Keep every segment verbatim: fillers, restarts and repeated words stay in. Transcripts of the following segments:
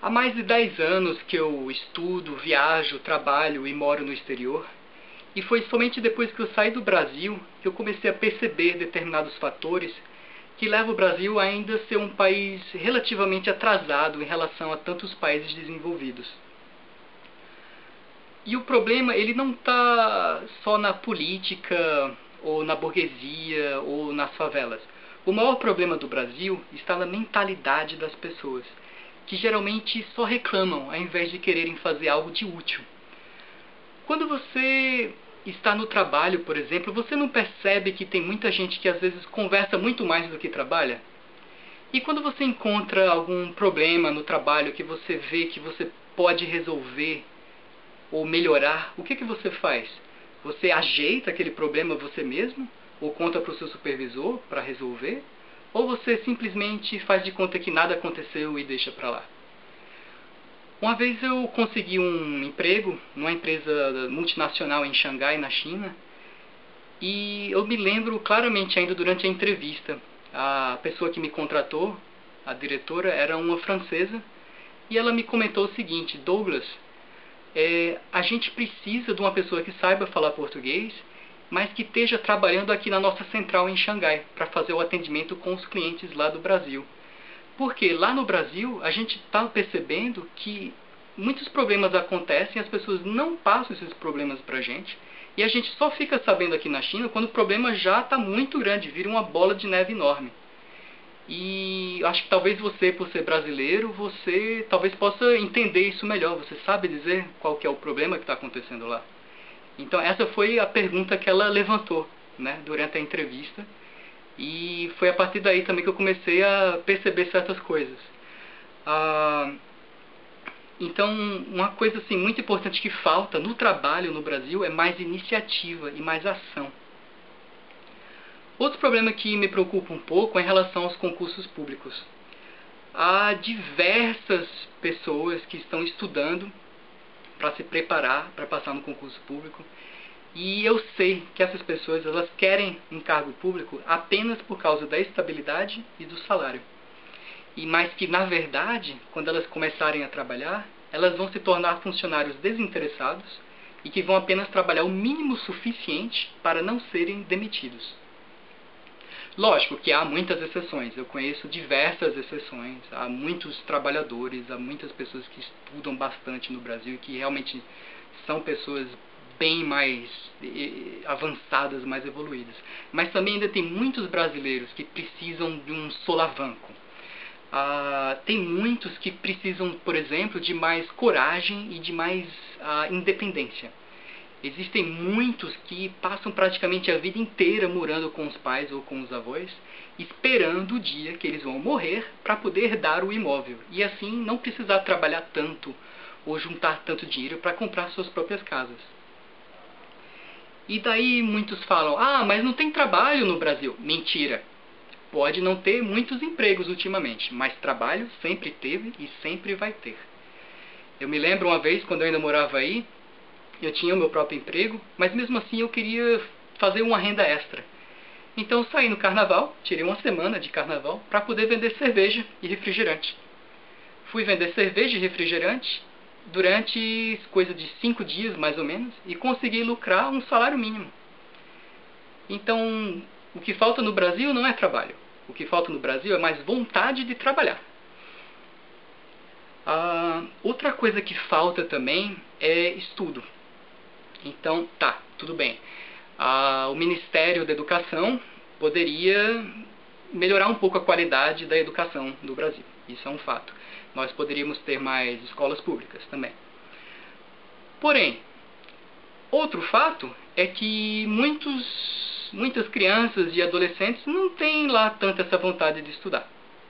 Há mais de dez anos que eu estudo, viajo, trabalho e moro no exterior. E foi somente depois que eu saí do Brasil que eu comecei a perceber determinados fatores que levam o Brasil a ainda ser um país relativamente atrasado em relação a tantos países desenvolvidos. E o problema, ele não está só na política, ou na burguesia, ou nas favelas. O maior problema do Brasil está na mentalidade das pessoas, que geralmente só reclamam ao invés de quererem fazer algo de útil. Quando você está no trabalho, por exemplo, você não percebe que tem muita gente que às vezes conversa muito mais do que trabalha? E quando você encontra algum problema no trabalho que você vê que você pode resolver ou melhorar, o que que você faz? Você ajeita aquele problema você mesmo? Ou conta para o seu supervisor para resolver? Ou você simplesmente faz de conta que nada aconteceu e deixa para lá? Uma vez eu consegui um emprego numa empresa multinacional em Xangai, na China, e eu me lembro claramente ainda durante a entrevista. A pessoa que me contratou, a diretora, era uma francesa, e ela me comentou o seguinte: Douglas, é, a gente precisa de uma pessoa que saiba falar português, mas que esteja trabalhando aqui na nossa central em Xangai, para fazer o atendimento com os clientes lá do Brasil. Porque lá no Brasil a gente está percebendo que muitos problemas acontecem, as pessoas não passam esses problemas para a gente, e a gente só fica sabendo aqui na China quando o problema já está muito grande, vira uma bola de neve enorme. E acho que talvez você, por ser brasileiro, você talvez possa entender isso melhor. Você sabe dizer qual que é o problema que está acontecendo lá? Então essa foi a pergunta que ela levantou, né, durante a entrevista. E foi a partir daí também que eu comecei a perceber certas coisas. Ah, então, uma coisa assim, muito importante que falta no trabalho no Brasil é mais iniciativa e mais ação. Outro problema que me preocupa um pouco é em relação aos concursos públicos. Há diversas pessoas que estão estudando para se preparar para passar no concurso público. E eu sei que essas pessoas elas querem um cargo público apenas por causa da estabilidade e do salário. E mais que, na verdade, quando elas começarem a trabalhar, elas vão se tornar funcionários desinteressados e que vão apenas trabalhar o mínimo suficiente para não serem demitidos. Lógico que há muitas exceções, eu conheço diversas exceções, há muitos trabalhadores, há muitas pessoas que estudam bastante no Brasil e que realmente são pessoas bem mais avançadas, mais evoluídas. Mas também ainda tem muitos brasileiros que precisam de um solavanco. Ah, tem muitos que precisam, por exemplo, de mais coragem e de mais ah, independência. Existem muitos que passam praticamente a vida inteira morando com os pais ou com os avós, esperando o dia que eles vão morrer para poder herdar o imóvel e assim não precisar trabalhar tanto ou juntar tanto dinheiro para comprar suas próprias casas. E daí muitos falam: ah, mas não tem trabalho no Brasil. Mentira! Pode não ter muitos empregos ultimamente, mas trabalho sempre teve e sempre vai ter. Eu me lembro uma vez, quando eu ainda morava aí, eu tinha o meu próprio emprego, mas mesmo assim eu queria fazer uma renda extra. Então eu saí no carnaval, tirei uma semana de carnaval, para poder vender cerveja e refrigerante. Fui vender cerveja e refrigerante durante coisa de cinco dias, mais ou menos, e consegui lucrar um salário mínimo. Então, o que falta no Brasil não é trabalho. O que falta no Brasil é mais vontade de trabalhar. Ah, outra coisa que falta também é estudo. Então, tá, tudo bem. Ah, o Ministério da Educação poderia melhorar um pouco a qualidade da educação do Brasil. Isso é um fato. Nós poderíamos ter mais escolas públicas também. Porém, outro fato é que muitos, muitas crianças e adolescentes não têm lá tanto essa vontade de estudar.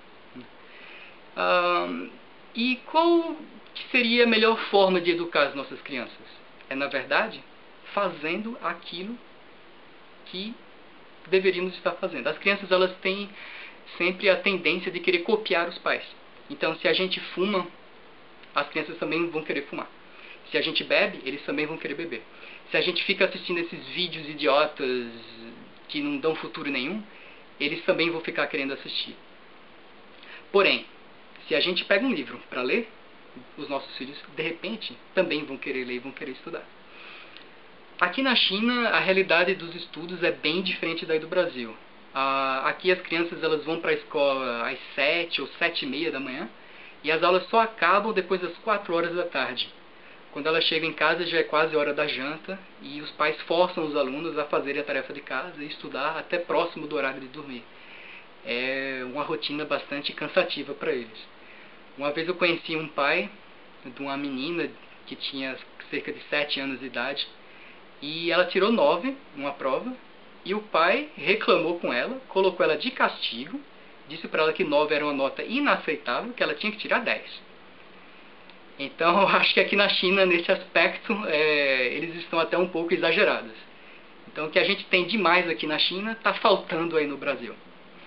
Ah, e qual que seria a melhor forma de educar as nossas crianças? É, na verdade, fazendo aquilo que deveríamos estar fazendo. As crianças elas têm sempre a tendência de querer copiar os pais. Então, se a gente fuma, as crianças também vão querer fumar. Se a gente bebe, eles também vão querer beber. Se a gente fica assistindo esses vídeos idiotas que não dão futuro nenhum, eles também vão ficar querendo assistir. Porém, se a gente pega um livro para ler, os nossos filhos, de repente, também vão querer ler e vão querer estudar. Aqui na China, a realidade dos estudos é bem diferente daí do Brasil. Ah, aqui as crianças elas vão para a escola às sete ou sete e meia da manhã e as aulas só acabam depois das quatro horas da tarde. Quando elas chegam em casa já é quase hora da janta e os pais forçam os alunos a fazerem a tarefa de casa e estudar até próximo do horário de dormir. É uma rotina bastante cansativa para eles. Uma vez eu conheci um pai de uma menina que tinha cerca de sete anos de idade e ela tirou nove numa prova e o pai reclamou com ela, colocou ela de castigo, disse para ela que nove era uma nota inaceitável, que ela tinha que tirar dez. Então eu acho que aqui na China, nesse aspecto, é, eles estão até um pouco exagerados. Então o que a gente tem demais aqui na China está faltando aí no Brasil.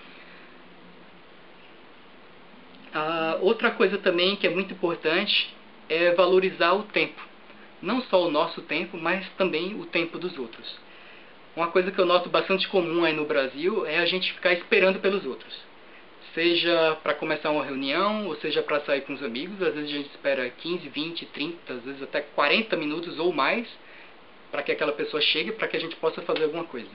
Ah, outra coisa também que é muito importante é valorizar o tempo. Não só o nosso tempo, mas também o tempo dos outros. Uma coisa que eu noto bastante comum aí no Brasil é a gente ficar esperando pelos outros. Seja para começar uma reunião, ou seja para sair com os amigos. Às vezes a gente espera quinze, vinte, trinta, às vezes até quarenta minutos ou mais para que aquela pessoa chegue, para que a gente possa fazer alguma coisa.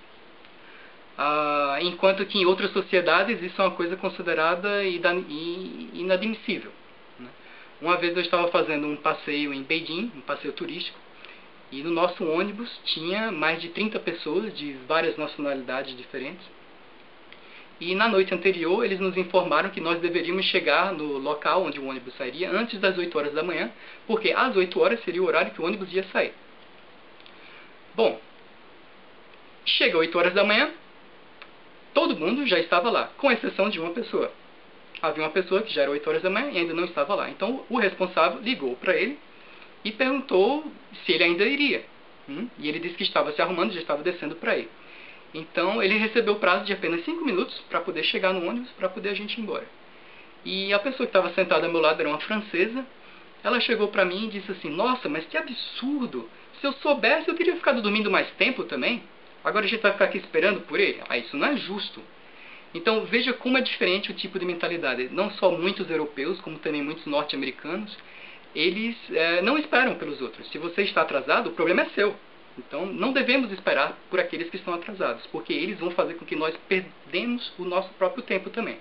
Ah, enquanto que em outras sociedades isso é uma coisa considerada inadmissível. Né? Uma vez eu estava fazendo um passeio em Beijing, um passeio turístico, e no nosso ônibus tinha mais de trinta pessoas de várias nacionalidades diferentes. E na noite anterior eles nos informaram que nós deveríamos chegar no local onde o ônibus sairia antes das oito horas da manhã, porque às oito horas seria o horário que o ônibus ia sair. Bom, chega oito horas da manhã, todo mundo já estava lá, com exceção de uma pessoa. Havia uma pessoa que já era oito horas da manhã e ainda não estava lá. Então o responsável ligou para ele e perguntou se ele ainda iria. Hum? E ele disse que estava se arrumando e já estava descendo para ir. Então ele recebeu o prazo de apenas cinco minutos para poder chegar no ônibus, para poder a gente ir embora. E a pessoa que estava sentada ao meu lado era uma francesa. Ela chegou para mim e disse assim: nossa, mas que absurdo! Se eu soubesse eu teria ficado dormindo mais tempo também. Agora a gente vai ficar aqui esperando por ele? Ah, isso não é justo. Então veja como é diferente o tipo de mentalidade. Não só muitos europeus, como também muitos norte-americanos, eles é, não esperam pelos outros. Se você está atrasado, o problema é seu. Então não devemos esperar por aqueles que estão atrasados, porque eles vão fazer com que nós perdemos o nosso próprio tempo também.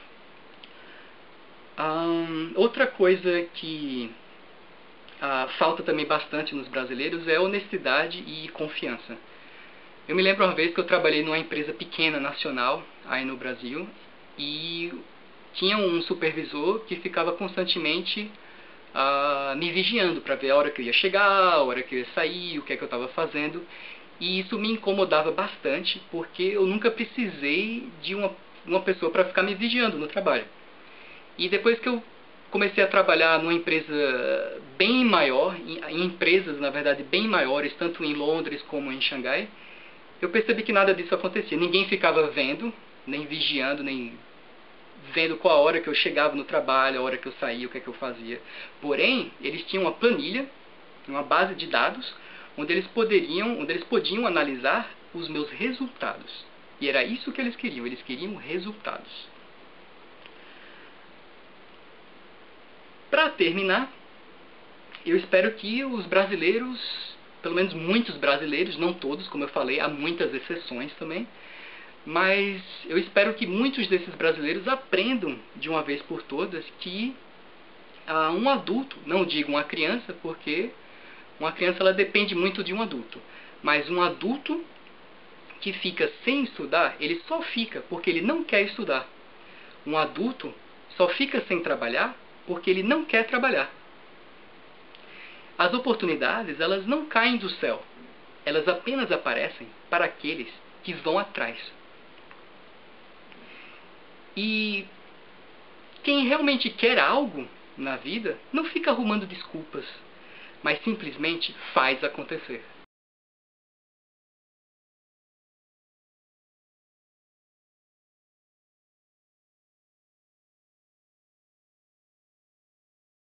Hum, outra coisa que ah, falta também bastante nos brasileiros é honestidade e confiança. Eu me lembro uma vez que eu trabalhei numa empresa pequena nacional aí no Brasil e tinha um supervisor que ficava constantemente Uh, me vigiando para ver a hora que eu ia chegar, a hora que eu ia sair, o que é que eu estava fazendo. E isso me incomodava bastante, porque eu nunca precisei de uma, uma pessoa para ficar me vigiando no trabalho. E depois que eu comecei a trabalhar numa empresa bem maior, em, em empresas na verdade bem maiores, tanto em Londres como em Xangai, eu percebi que nada disso acontecia. Ninguém ficava vendo, nem vigiando, nem vendo qual a hora que eu chegava no trabalho, a hora que eu saía, o que é que eu fazia. Porém, eles tinham uma planilha, uma base de dados, onde eles poderiam, onde eles podiam analisar os meus resultados. E era isso que eles queriam, eles queriam resultados. Para terminar, eu espero que os brasileiros, pelo menos muitos brasileiros, não todos, como eu falei, há muitas exceções também, mas eu espero que muitos desses brasileiros aprendam de uma vez por todas que ah, um adulto, não digo uma criança, porque uma criança ela depende muito de um adulto, mas um adulto que fica sem estudar, ele só fica porque ele não quer estudar. Um adulto só fica sem trabalhar porque ele não quer trabalhar. As oportunidades, elas não caem do céu, elas apenas aparecem para aqueles que vão atrás. E quem realmente quer algo na vida não fica arrumando desculpas, mas simplesmente faz acontecer.